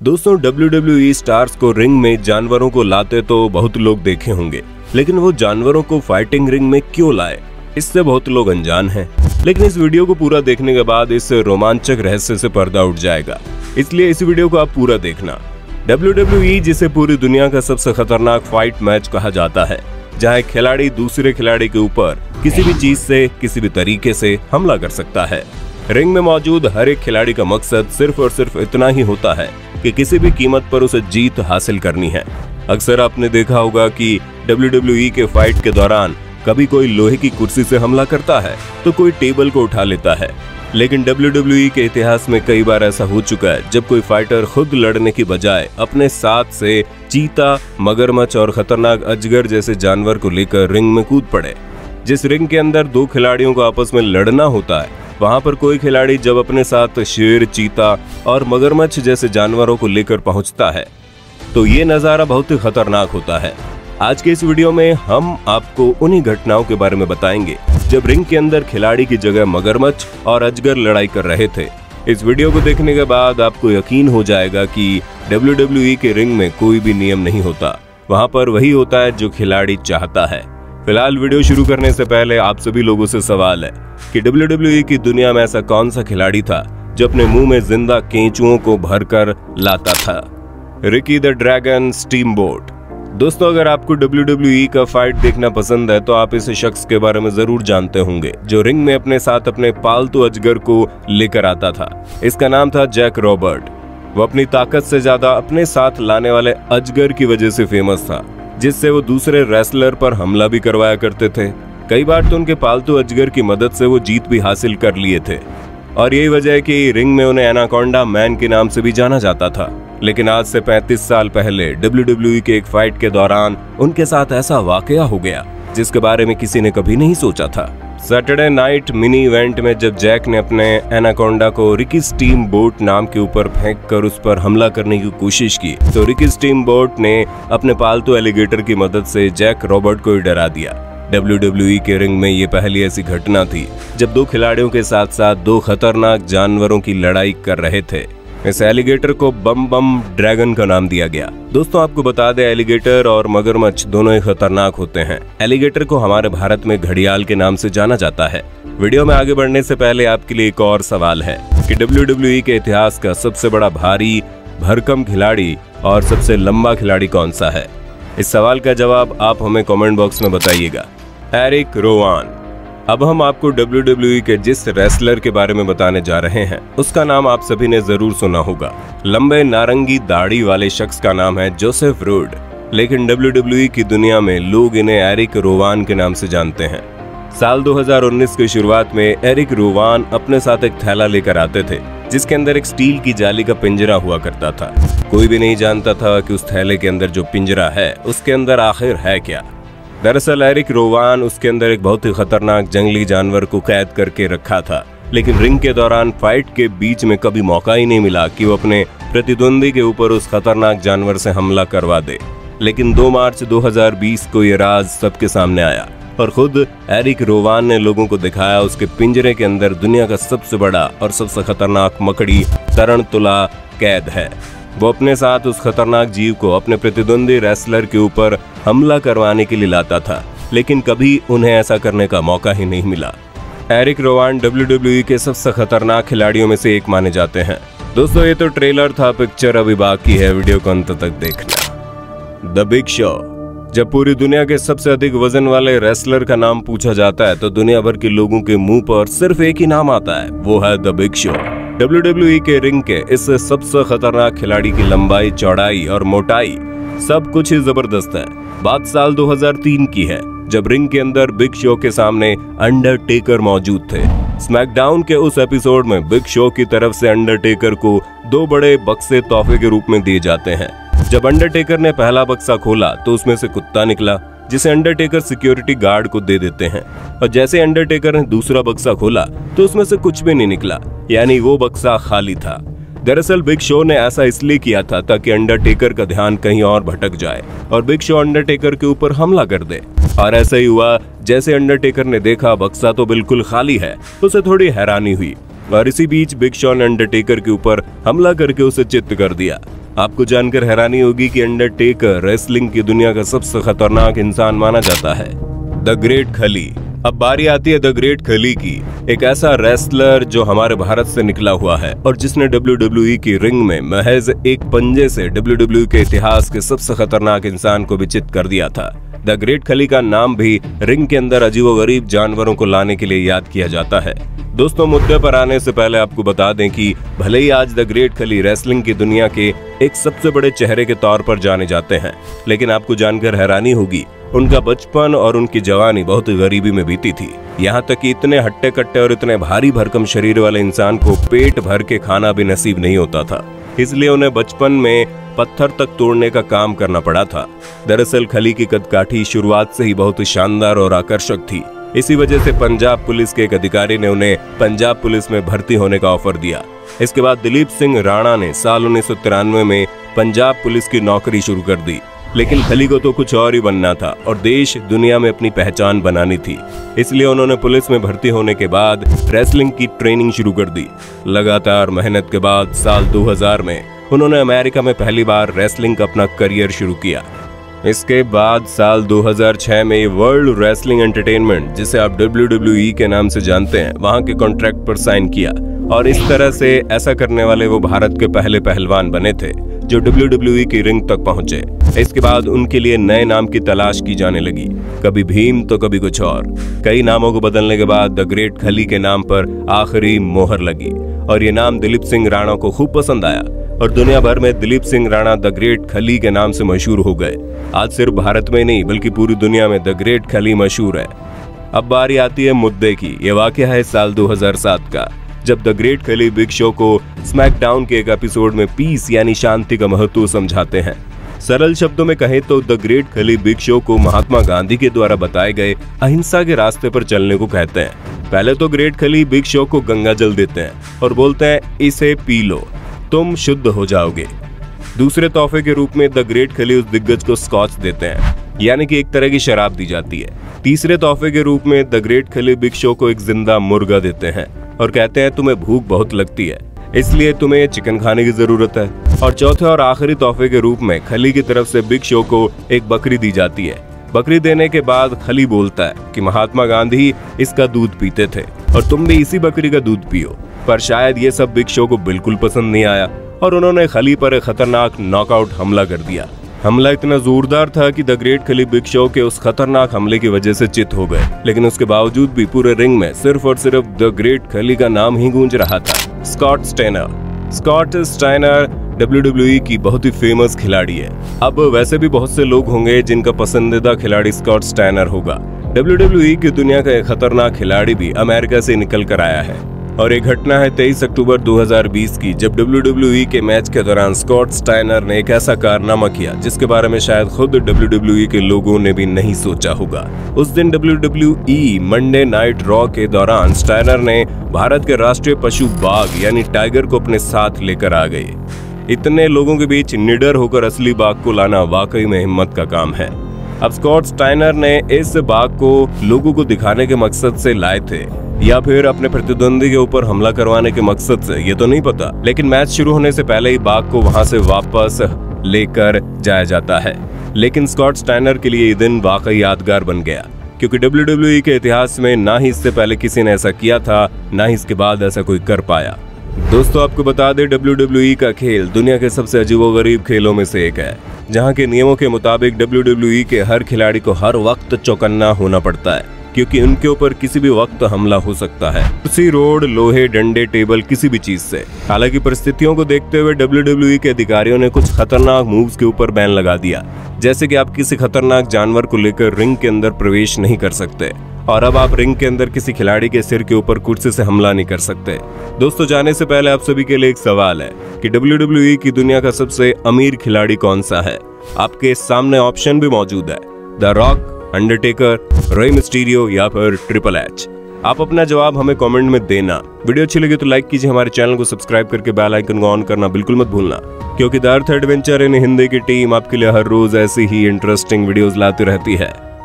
दोस्तों WWE stars को ring में जानवरों को लाते तो बहुत लोग देखे होंगे, लेकिन वो जानवरों को फाइटिंग रिंग में क्यों लाए, इससे बहुत लोग अनजान हैं। लेकिन इस वीडियो को पूरा देखने के बाद इस रोमांचक रहस्य से पर्दा उठ जाएगा, इसलिए इस वीडियो को आप पूरा देखना। WWE, जिसे पूरी दुनिया का सबसे खतरनाक फाइट मैच कहा जाता है, जहां एक खिलाड़ी दूसरे खिलाड़ी के ऊपर किसी भी चीज से किसी भी तरीके से हमला कर सकता है। रिंग में मौजूद हर एक खिलाड़ी का मकसद सिर्फ और सिर्फ इतना ही होता है कि किसी भी कीमत पर उसे जीत हासिल करनी है। अक्सर आपने देखा होगा कि WWE के फाइट के दौरान कभी कोई लोहे की कुर्सी से हमला करता है तो कोई टेबल को उठा लेता है, लेकिन WWE के इतिहास में कई बार ऐसा हो चुका है जब कोई फाइटर खुद लड़ने की बजाय अपने साथ से चीता, मगरमच्छ और खतरनाक अजगर जैसे जानवर को लेकर रिंग में कूद पड़े। जिस रिंग के अंदर दो खिलाड़ियों को आपस में लड़ना होता है, वहां पर कोई खिलाड़ी जब अपने साथ शेर, चीता और मगरमच्छ जैसे जानवरों को लेकर पहुंचता है तो ये नजारा बहुत ही खतरनाक होता है। आज के इस वीडियो में हम आपको उन्हीं घटनाओं के बारे में बताएंगे जब रिंग के अंदर खिलाड़ी की जगह मगरमच्छ और अजगर लड़ाई कर रहे थे। इस वीडियो को देखने के बाद आपको यकीन हो जाएगा कि WWE के रिंग में कोई भी नियम नहीं होता, वहां पर वही होता है जो खिलाड़ी चाहता है। फिलहाल वीडियो शुरू करने से पहले आप सभी लोगों से सवाल है कि WWE की दुनिया में ऐसा कौन सा खिलाड़ी था जो अपने मुंह में जिंदा केंचुओं को भरकर लाता था? Ricky the dragon steamboat. दोस्तों, अगर आपको WWE का फाइट देखना पसंद है तो आप इस शख्स के बारे में जरूर जानते होंगे जो रिंग में अपने साथ अपने पालतू अजगर को लेकर आता था। इसका नाम था जैक रॉबर्ट। वो अपनी ताकत से ज्यादा अपने साथ लाने वाले अजगर की वजह से फेमस था, जिससे वो दूसरे रेसलर पर हमला भी करवाया करते थे। कई बार तो उनके पालतू अजगर की मदद से वो जीत भी हासिल कर लिए थे, और यही वजह है कि रिंग में उन्हें एनाकोंडा मैन के नाम से भी जाना जाता था। लेकिन आज से 35 साल पहले WWE के एक फाइट के दौरान उनके साथ ऐसा वाकया हो गया जिसके बारे में किसी ने कभी नहीं सोचा था। सैटरडे नाइट मिनी इवेंट में जब जैक ने अपने एनाकोंडा को रिकी स्टीमबोट नाम के ऊपर फेंक कर उस पर हमला करने की कोशिश की तो रिकी स्टीमबोट ने अपने पालतू एलिगेटर की मदद से जैक रॉबर्ट को ही डरा दिया। WWE के रिंग में ये पहली ऐसी घटना थी जब दो खिलाड़ियों के साथ साथ दो खतरनाक जानवरों की लड़ाई कर रहे थे। इस एलिगेटर को बम बम ड्रैगन का नाम दिया गया। दोस्तों, आपको बता दें, एलिगेटर और मगरमच्छ दोनों ही खतरनाक होते हैं। एलिगेटर को हमारे भारत में घड़ियाल के नाम से जाना जाता है। वीडियो में आगे बढ़ने से पहले आपके लिए एक और सवाल है कि WWE के इतिहास का सबसे बड़ा भारी भरकम खिलाड़ी और सबसे लंबा खिलाड़ी कौन सा है? इस सवाल का जवाब आप हमें कमेंट बॉक्स में बताइएगा। Eric Rowan. अब हम आपको WWE के जिस रेसलर के बारे में बताने जा रहे हैं उसका नाम आप सभी ने जरूर सुना होगा। लंबे नारंगी दाढ़ी वाले शख्स का नाम है जोसेफ रूड, लेकिन WWE की दुनिया में लोग इन्हें एरिक रोवान के नाम से जानते हैं। साल 2019 की शुरुआत में एरिक रोवान अपने साथ एक थैला लेकर आते थे जिसके अंदर एक स्टील की जाली का पिंजरा हुआ करता था। कोई भी नहीं जानता था कि उस थैले के अंदर जो पिंजरा है उसके अंदर आखिर है क्या। दरअसल एरिक रोवान उसके अंदर एक बहुत ही खतरनाक जंगली जानवर को कैद करके रखा था, लेकिन रिंग के दौरान फाइट के बीच में कभी मौका ही नहीं मिला कि वो अपने प्रतिद्वंदी के ऊपर उस खतरनाक जानवर से हमला करवा दे। लेकिन 2 मार्च 2020 को ये राज सबके सामने आया और खुद एरिक रोवान ने लोगों को दिखाया उसके पिंजरे के अंदर दुनिया का सबसे बड़ा और सबसे खतरनाक मकड़ी तरंतुला कैद है। वो अपने साथ उस खतरनाक जीव को अपने प्रतिद्वंदी रेसलर के ऊपर हमला करवाने के लिए लाता था, लेकिन कभी उन्हें ऐसा करने का मौका ही नहीं मिला। एरिक रोवान WWE के सबसे खतरनाक खिलाड़ियों में से एक माने जाते हैं। दोस्तों, ये तो ट्रेलर था, पिक्चर अभी बाकी है, वीडियो को अंत तक देखना। The Big Show. जब पूरी दुनिया के सबसे अधिक वजन वाले रेसलर का नाम पूछा जाता है तो दुनिया भर के लोगों के मुंह पर सिर्फ एक ही नाम आता है, वो है द बिग शो। WWE के रिंग के इस सबसे खतरनाक खिलाड़ी की लंबाई, चौड़ाई और मोटाई सब कुछ ही जबरदस्त है। बात साल 2003 की है जब रिंग के अंदर बिग शो के सामने अंडरटेकर मौजूद थे। स्मैकडाउन के उस एपिसोड में बिग शो की तरफ से अंडरटेकर को 2 बड़े बक्से तोहफे के रूप में दिए जाते हैं। जब अंडरटेकर ने पहला बक्सा खोला तो उसमें से कुत्ता निकला, जिसे अंडरटेकर सिक्योरिटी गार्ड को दे देते हैं, और जैसे अंडरटेकर ने दूसरा बक्सा खोला तो उसमें से कुछ भी नहीं निकला, यानी वो बक्सा खाली था। दरअसल बिग शो ने ऐसा इसलिए किया था ताकि अंडरटेकर का ध्यान कहीं और भटक जाए और बिग शो अंडरटेकर के ऊपर हमला कर दे। और ऐसा ही हुआ। जैसे अंडरटेकर ने देखा बक्सा तो बिल्कुल खाली है, उसे थोड़ी हैरानी हुई और इसी बीच बिग शो ने अंडरटेकर के ऊपर हमला करके उसे चित्त कर दिया। आपको जानकर हैरानी होगी कि अंडरटेकर रेसलिंग की दुनिया का सबसे खतरनाक इंसान माना जाता है। द ग्रेट खली। अब बारी आती है द ग्रेट खली की, एक ऐसा रेसलर जो हमारे भारत से निकला हुआ है और जिसने WWE की रिंग में महज एक पंजे से WWE के इतिहास के सबसे खतरनाक इंसान को भी चित कर दिया था। द ग्रेट खली का नाम भी रिंग के अंदर अजीबोगरीब जानवरों को लाने के लिए याद किया जाता है। दोस्तों, मुद्दे पर आने से पहले आपको बता दें कि भले ही आज द ग्रेट खली रेसलिंग की दुनिया के एक सबसे बड़े चेहरे के तौर पर जाने जाते हैं, लेकिन आपको जानकर हैरानी होगी उनका बचपन और उनकी जवानी बहुत गरीबी में बीती थी। यहाँ तक कि इतने हट्टे कट्टे और इतने भारी भरकम शरीर वाले इंसान को पेट भर के खाना भी नसीब नहीं होता था, इसलिए उन्हें बचपन में पत्थर तक तोड़ने का काम करना पड़ा था। दरअसल खली की कदकाठी शुरुआत से ही बहुत शानदार और आकर्षक थी। इसी वजह से पंजाब पुलिस के एक अधिकारी ने उन्हें पंजाब पुलिस में भर्ती होने का ऑफर दिया। इसके बाद दिलीप सिंह राणा ने साल 1993 में पंजाब पुलिस की नौकरी शुरू कर दी, लेकिन खली को तो कुछ और ही बनना था और देश दुनिया में अपनी पहचान बनानी थी। इसलिए उन्होंने पुलिस में भर्ती होने के बाद रेसलिंग की ट्रेनिंग शुरू कर दी। लगातार मेहनत के बाद साल 2000 में उन्होंने अमेरिका में पहली बार रेसलिंग का अपना करियर शुरू किया। इसके बाद साल 2006 में वर्ल्ड रेसलिंग एंटरटेनमेंट, जिसे आप WWE के नाम से जानते हैं, वहां के कॉन्ट्रैक्ट पर साइन किया और इस तरह से ऐसा करने वाले वो भारत के पहले पहलवान बने थे जो WWE की रिंग तक पहुंचे। इसके बाद उनके लिए नए नाम की तलाश की जाने लगी, कभी भीम तो कभी कुछ और। कई नामों को बदलने के बाद द ग्रेट खली के नाम पर आखिरी मोहर लगी और ये नाम दिलीप सिंह राणा को खूब पसंद आया और दुनिया भर में दिलीप सिंह राणा द ग्रेट खली के नाम से मशहूर हो गए। आज सिर्फ भारत में नहीं बल्कि पूरी दुनिया में द ग्रेट खली मशहूर है। अब बारी आती है मुद्दे की। ये वाकया है साल 2007 का, जब the great Khali Big Show को स्मैकडाउन के एक एपिसोड में पीस यानी शांति का महत्व समझाते हैं। सरल शब्दों में कहें तो the great Khali Big Show को महात्मा गांधी के द्वारा बताए गए अहिंसा के रास्ते पर चलने को कहते हैं। पहले तो ग्रेट खली बिग शो को गंगा जल देते हैं और बोलते हैं इसे पी लो, तुम शुद्ध हो जाओगे। दूसरे तोहफे के रूप में द ग्रेट खली उस दिग्गज को स्कॉच देते हैं, यानी कि एक तरह की शराब दी जाती है। तीसरे तोहफे के रूप में the great Khali Big Show को एक जिंदा मुर्गा देते हैं और कहते हैं तुम्हें भूख बहुत लगती है, इसलिए तुम्हें चिकन खाने की जरूरत है। और चौथे और आखिरी तोहफे के रूप में खली की तरफ से बिग शो को एक बकरी दी जाती है। बकरी देने के बाद खली बोलता है कि महात्मा गांधी इसका दूध पीते थे और तुम भी इसी बकरी का दूध पियो। पर शायद ये सब बिग शो को बिल्कुल पसंद नहीं आया और उन्होंने खली पर एक खतरनाक नॉकआउट हमला कर दिया। हमला इतना जोरदार था कि the great Khali Big Show के उस खतरनाक हमले की वजह से चित हो गए, लेकिन उसके बावजूद भी पूरे रिंग में सिर्फ और सिर्फ द ग्रेट खली का नाम ही गूंज रहा था। स्कॉट स्टाइनर WWE की बहुत ही फेमस खिलाड़ी है। अब वैसे भी बहुत से लोग होंगे जिनका पसंदीदा खिलाड़ी स्कॉट स्टाइनर होगा। WWE की दुनिया का एक खतरनाक खिलाड़ी भी अमेरिका से निकल कर आया है और एक घटना है 23 अक्टूबर 2020 की, जब WWE के मैच के दौरान स्कॉट स्टाइनर ने एक ऐसा कारनामा किया जिसके बारे में शायद खुद WWE के लोगों ने भी नहीं सोचा होगा। उस दिन WWE मंडे नाइट रॉ के दौरान स्टाइनर ने भारत के राष्ट्रीय पशु बाघ यानी टाइगर को अपने साथ लेकर आ गए। इतने लोगों के बीच निडर होकर असली बाघ को लाना वाकई में हिम्मत का काम है। अब स्कॉट स्टाइनर ने इस बाघ को लोगों को दिखाने के मकसद से लाए थे या फिर अपने प्रतिद्वंदी के ऊपर हमला करवाने के मकसद से, ये तो नहीं पता, लेकिन मैच शुरू होने से पहले ही बाघ को वहां से वापस लेकर जाया जाता है। लेकिन स्कॉट स्टाइनर के लिए ये दिन वाकई यादगार बन गया, क्योंकि WWE के इतिहास में ना ही इससे पहले किसी ने ऐसा किया था, ना ही इसके बाद ऐसा कोई कर पाया। दोस्तों, आपको बता दें WWE का खेल दुनिया के सबसे अजीबोगरीब खेलों में से एक है, जहां के नियमों के मुताबिक WWE के हर खिलाड़ी को हर वक्त चौकन्ना होना पड़ता है, क्योंकि उनके ऊपर किसी भी वक्त हमला हो सकता है, उसी रोड, लोहे, डंडे, टेबल, किसी भी चीज से। हालांकि परिस्थितियों को देखते हुए WWE के अधिकारियों ने कुछ खतरनाक मूव्स के ऊपर बैन लगा दिया, जैसे कि आप किसी खतरनाक जानवर को लेकर रिंग के अंदर प्रवेश नहीं कर सकते और अब आप रिंग के अंदर किसी खिलाड़ी के सिर के ऊपर कुर्सी से हमला नहीं कर सकते। दोस्तों, जाने से पहले आप सभी के लिए एक सवाल है कि WWE की दुनिया का सबसे अमीर खिलाड़ी कौन सा है? आपके सामने ऑप्शन भी मौजूद है, the Rock, Undertaker, Rey Mysterio या फिर ट्रिपल एच। आप अपना जवाब हमें कमेंट में देना। वीडियो अच्छी लगी तो लाइक कीजिए, हमारे चैनल को सब्सक्राइब करके बेल आइकन को ऑन करना बिल्कुल मत भूलना, क्योंकि the Earth Adventure in Hindi की टीम आपके लिए हर रोज ऐसी ही इंटरेस्टिंग वीडियोस लाती रहती है।